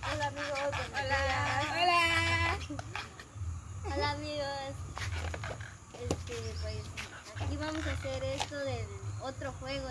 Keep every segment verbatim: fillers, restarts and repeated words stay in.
Hola amigos. Hola. Hola. Hola amigos. Este, pues aquí vamos a hacer esto del otro juego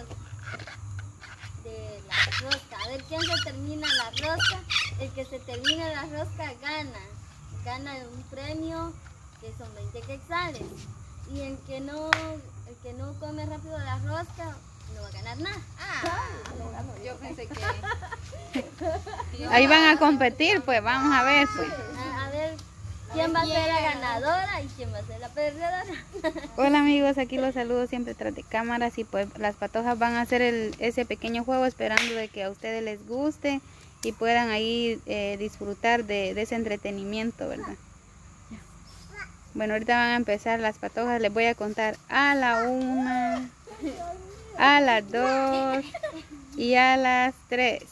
de la rosca. A ver quién se termina la rosca. El que se termina la rosca gana. Gana un premio que son veinte quetzales. Y el que no, el que no come rápido la rosca no va a ganar nada. Ah, yo pensé que... Ahí van a competir, pues vamos a ver, pues. A, a ver quién va a ser la ganadora y quién va a ser la perdedora. Hola amigos, aquí los saludo siempre tras de cámaras y pues las patojas van a hacer el, ese pequeño juego esperando de que a ustedes les guste y puedan ahí eh, disfrutar de, de ese entretenimiento, ¿verdad? Bueno, ahorita van a empezar las patojas, les voy a contar a la una, a las dos y a las tres.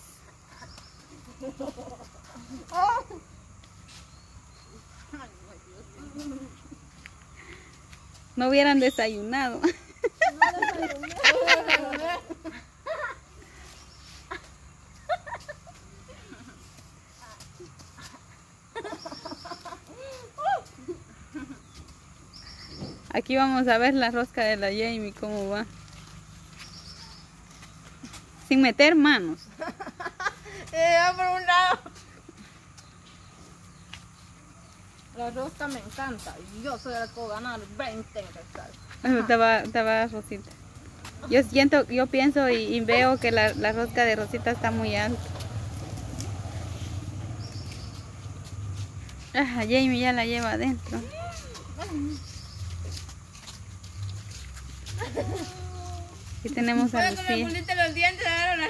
No hubieran desayunado. Aquí vamos a ver la rosca de la Jamie cómo va. Sin meter manos. Eh, va por un lado. La rosca me encanta. Y yo soy la que voy a ganar veinte quetzales. Te va, te va Rosita. Yo siento, yo pienso y, y veo que la, la rosca de Rosita está muy alta. Ah, Jamie ya la lleva adentro. Aquí tenemos a Lucía. Lucía. Los dientes,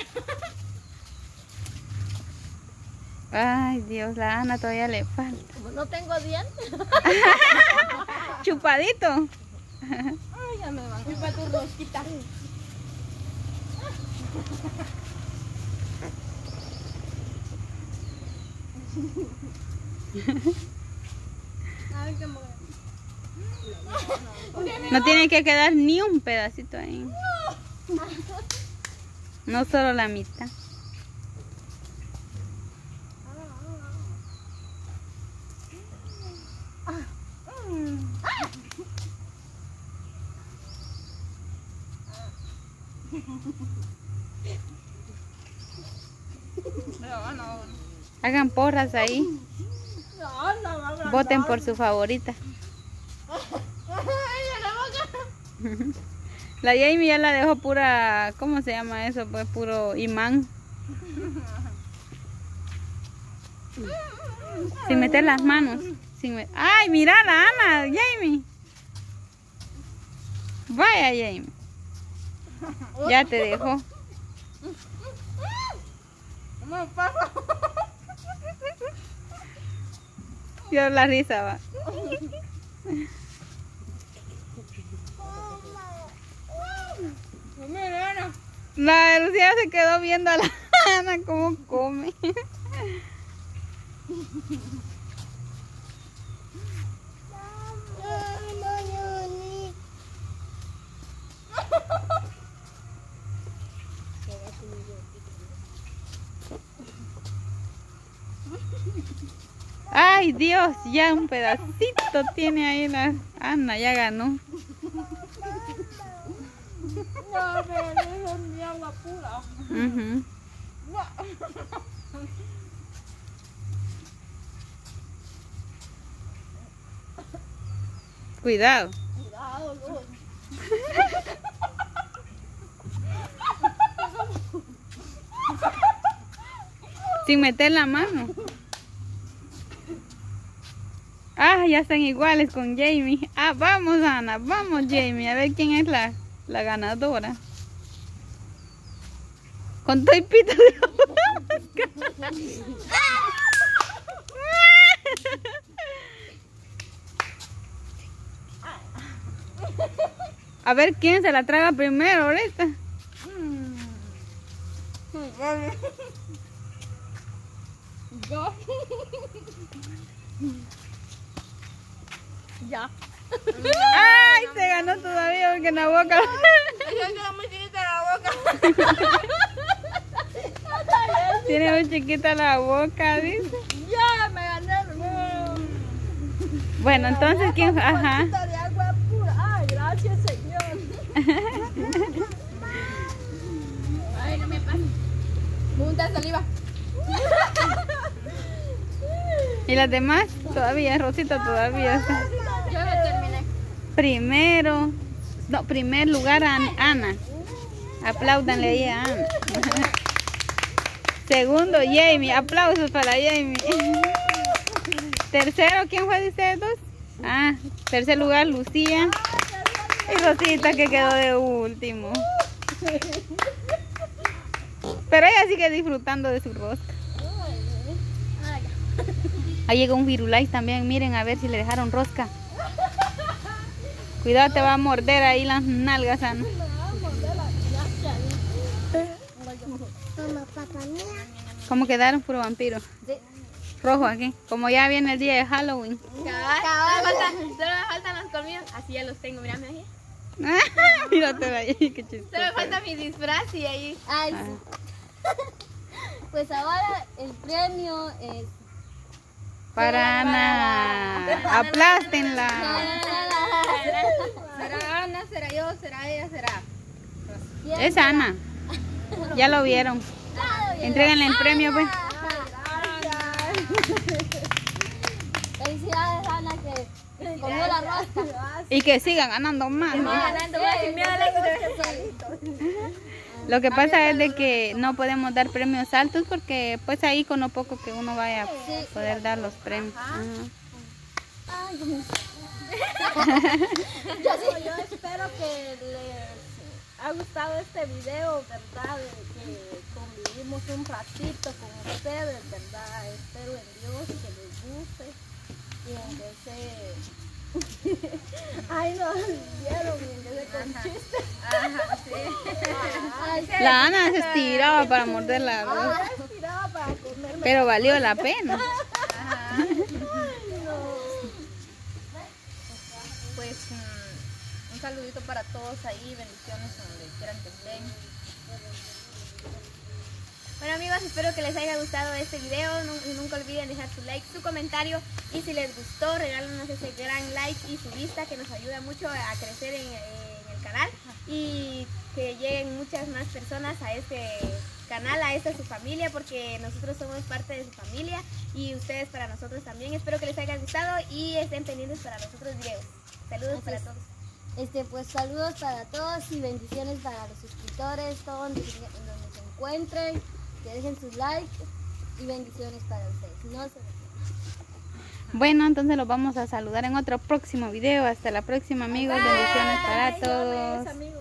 Ay Dios, la Ana todavía le falta. No tengo dientes. Chupadito. Ay, ya me van. Chupa tu rosquita. A ver qué mueve. No tiene que quedar ni un pedacito ahí. No solo la mitad. Hagan porras ahí. Voten por su favorita. La Jamie ya la dejó pura, ¿cómo se llama eso? Pues puro imán. Sin meter las manos. Sin met... ¡Ay, mira la Ana! Jamie. Vaya, Jamie. Ya te dejó. Yo la risa va. La de Lucía se quedó viendo a la Ana cómo come. Ay Dios, ya un pedacito tiene ahí la Ana, ya ganó. No, pero es mi agua pura. Uh-huh. Cuidado. Cuidado, Luz. Sin meter la mano. Ah, ya están iguales con Jamie. Ah, vamos Ana, vamos Jamie, a ver quién es la, la ganadora. Con todo el pito de la A ver quién se la traga primero ahorita. Yo. Ya. Ay, se ganó todavía porque en la boca. Yo quedo muy chiquita la boca. Tiene muy chiquita la boca, dice. Ya, me gané el juego. Bueno, entonces, ¿quién? Ajá. De agua pura. Ay, gracias, señor. Ay, no me pasa. Punta de saliva. ¿Y las demás? Todavía, Rosita todavía. Yo ya terminé. Primero, no, primer lugar a Ana. Apláudanle ahí a Ana. Segundo, Jamie. Aplausos para Jamie. Tercero, ¿quién fue de ustedes dos? Ah, tercer lugar, Lucía. Y Rosita que quedó de último. Pero ella sigue disfrutando de su rosca. Ahí llegó un Firulais también. Miren a ver si le dejaron rosca. Cuidado, te va a morder ahí las nalgas, Ana. ¿Cómo quedaron, puro vampiro? Rojo aquí. Como ya viene el día de Halloween. Cabal. Solo me faltan, solo me faltan los colmillos. Así ya los tengo, mírame ahí. Mírate ahí, qué chistoso. Solo me falta mi disfraz y ahí. Ay, sí. Pues ahora el premio es... Para Ana. Aplástenla. ¿Será Ana? ¿Será yo? ¿Será ella? ¿Será? Es Ana. Ya lo vieron. Entréganle el premio, pues. Felicidades, Ana, que comió la rosca. Y que sigan ganando más, ¿no? Ganando, sin miedo al éxito. Lo que pasa es de que no podemos dar premios altos porque pues ahí con lo poco que uno vaya a poder dar los premios. Ajá. Ay, Dios mío. Yo, yo espero que les ha gustado este video, ¿verdad? De que convivimos un ratito con ustedes, ¿verdad? Espero en Dios que les guste y en que se... Ay, no, vieron, y en que se con chistes. Ajá, sí. La Ana se estiraba para morder la rosa, Ah, estiraba para comerme. pero valió la pena. Pues mm, un saludito para todos ahí, bendiciones donde quieran que estén. Bueno amigos, espero que les haya gustado este video, no, y nunca olviden dejar su like, su comentario, y si les gustó regálenos ese gran like y su vista que nos ayuda mucho a crecer en, en el canal y que lleguen muchas más personas a este canal, a esta su familia, porque nosotros somos parte de su familia y ustedes para nosotros también. Espero que les haya gustado y estén pendientes para los otros videos. Saludos Así para es. todos. Este, pues saludos para todos y bendiciones para los suscriptores, todos donde, donde se encuentren, que dejen sus likes y bendiciones para ustedes. No se olviden. Bueno, entonces los vamos a saludar en otro próximo video. Hasta la próxima, amigos. Bendiciones para todos. Amigos.